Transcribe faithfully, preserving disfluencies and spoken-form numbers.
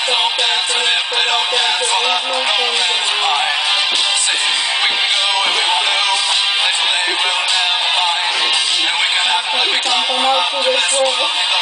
don't dance and if they don't dance, there ain't no fun for me. Say, we can go where we want to, they say we'll never find, and we can have Like jumping out to this world.